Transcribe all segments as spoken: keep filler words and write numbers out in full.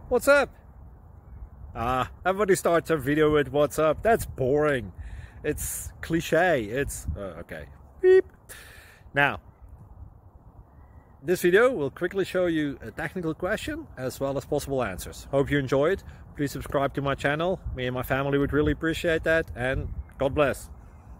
What's up? Ah, everybody starts their video with what's up. That's boring. It's cliche. It's uh, okay. Beep. Now, this video will quickly show you a technical question as well as possible answers. Hope you enjoy it. Please subscribe to my channel. Me and my family would really appreciate that, and God bless.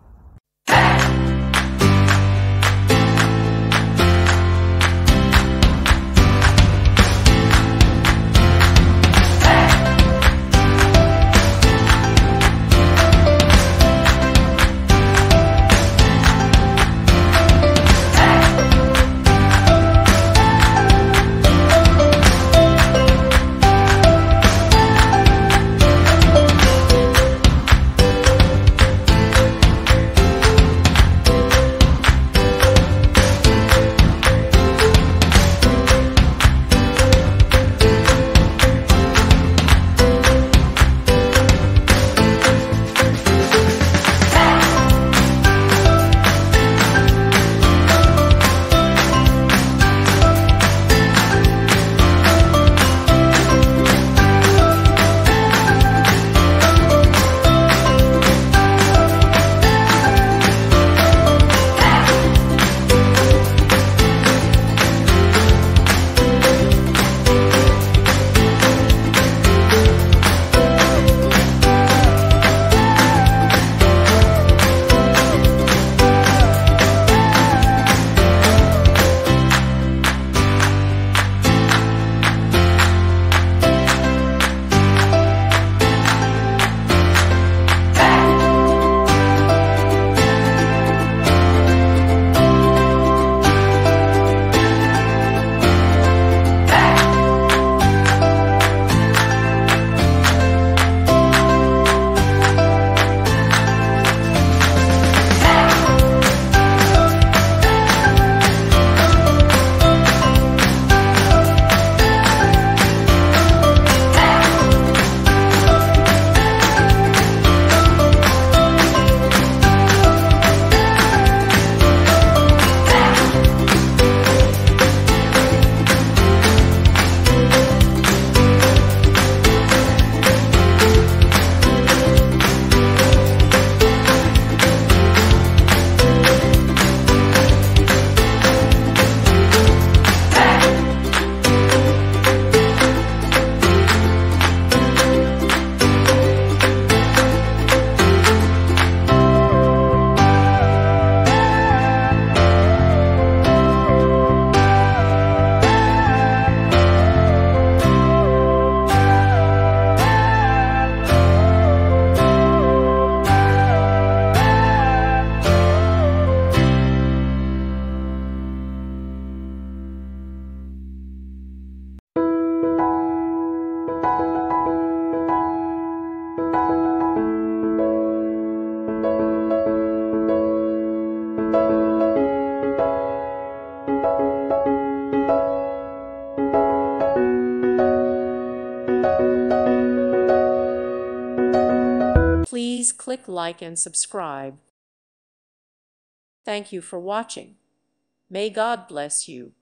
Please click like and subscribe. Thank you for watching. May God bless you.